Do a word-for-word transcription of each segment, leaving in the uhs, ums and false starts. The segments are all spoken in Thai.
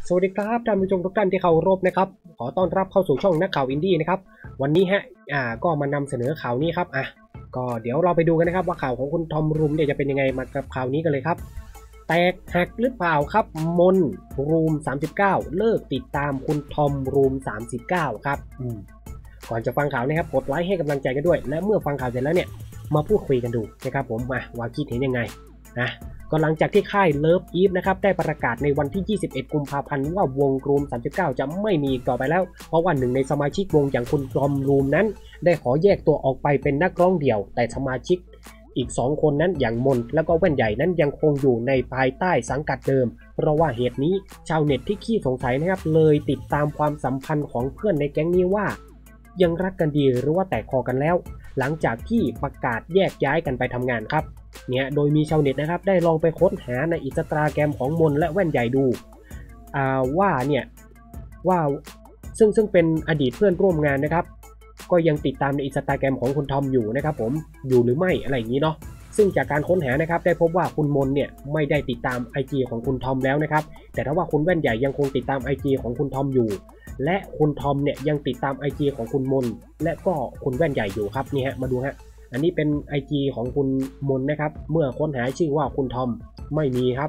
สวัสดีครับท่านผู้ชมทุกท่านที่เคารพนะครับขอต้อนรับเข้าสู่ช่องนักข่าวอินดี้นะครับวันนี้ฮะอ่าก็มานำเสนอข่าวนี้ครับอ่ะก็เดี๋ยวเราไปดูกันนะครับว่าข่าวของคุณทอมรูมเนี่ยจะเป็นยังไงมากับข่าวนี้กันเลยครับแตกหักหรือเปล่าครับมนรูมสามสิบเก้าเลิกติดตามคุณทอมรูมสามสิบเก้าครับอืมก่อนจะฟังข่าวนะครับกดไลค์ให้กำลังใจกันด้วยและเมื่อฟังข่าวเสร็จแล้วเนี่ยมาพูดคุยกันดูนะครับผมมาว่าคิดเห็นยังไงนะก็หลังจากที่ค่ายเลิฟอีฟนะครับได้ประกาศในวันที่ยี่สิบเอ็ดกุมภาพันธ์ว่าวงรูมสามสิบเก้าจะไม่มีอีกต่อไปแล้วเพราะว่าหนึ่งในสมาชิกวงอย่างคุณทอมรูมนั้นได้ขอแยกตัวออกไปเป็นนักร้องเดี่ยวแต่สมาชิกอีกสองคนนั้นอย่างมนแล้วก็แว่นใหญ่นั้นยังคงอยู่ในภายใต้สังกัดเดิมเพราะว่าเหตุนี้ชาวเน็ตที่ขี้สงสัยนะครับเลยติดตามความสัมพันธ์ของเพื่อนในแก๊งนี้ว่ายังรักกันดีหรือว่าแตกคอกันแล้วหลังจากที่ประกาศแยกย้ายกันไปทำงานครับเนี่ยโดยมีชาวเน็ตนะครับได้ลองไปค้นหาในอินสตาแกรมของมนและแว่นใหญ่ดูอ่าว่าเนี่ยว่าซึ่งซึ่งเป็นอดีตเพื่อนร่วมงานนะครับก็ยังติดตามในอินสตาแกรมของคุณทอมอยู่นะครับผมอยู่หรือไม่อะไรอย่างนี้เนาะซึ่งจากการค้นหานะครับได้พบว่าคุณมนเนี่ยไม่ได้ติดตาม ไอ จี ของคุณทอมแล้วนะครับแต่ถ้าว่าคุณแว่นใหญ่ยังคงติดตาม ไอ จี ของคุณทอมอยู่และคุณทอมเนี่ยยังติดตาม ไอ จี ของคุณมนและก็คุณแว่นใหญ่อยู่ครับนี่ฮะมาดูฮะอันนี้เป็น ไอ จี ของคุณมนนะครับเมื่อค้นหาชื่อว่าคุณทอมไม่มีครับ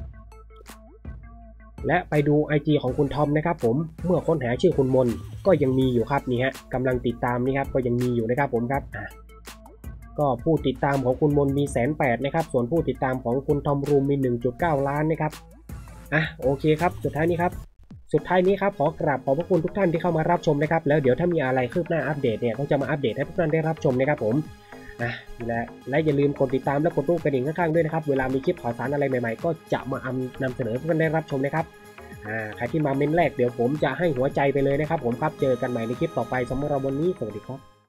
และไปดู ไอ จี ของคุณทอมนะครับผมเมื่อค้นหาชื่อคุณมนก็ยังมีอยู่ครับนี่ฮะกำลังติดตามนี่ครับก็ยังมีอยู่นะครับผมครับอ่ะก็ผู้ติดตามของคุณมนมีแสนแปดนะครับส่วนผู้ติดตามของคุณทอมรูมมี หนึ่งจุดเก้า ล้านนะครับอ่ะโอเคครับสุดท้ายนี้ครับสุดท้ายนี้ครับขอกราบขอบพระคุณทุกท่านที่เข้ามารับชมนะครับแล้วเดี๋ยวถ้ามีอะไรคืบหน้าอัปเดตเนี่ยก็จะมาอัปเดตให้ทุกท่านได้รับชมนะครับผมอ่ะและและอย่าลืมกดติดตามและกดรูปกระดิ่งข้างๆด้วยนะครับเวลามีคลิปข่าวสารอะไรใหม่ๆก็จะมานำเสนอให้ทุกท่านได้รับชมนะครับอ่าใครที่มาเม้นแรกเดี๋ยวผมจะให้หัวใจไปเลยนะครับผมครับเจอกันใหม่ในคลิปต่อไปสำหรับวันนี้สวัสดีครับ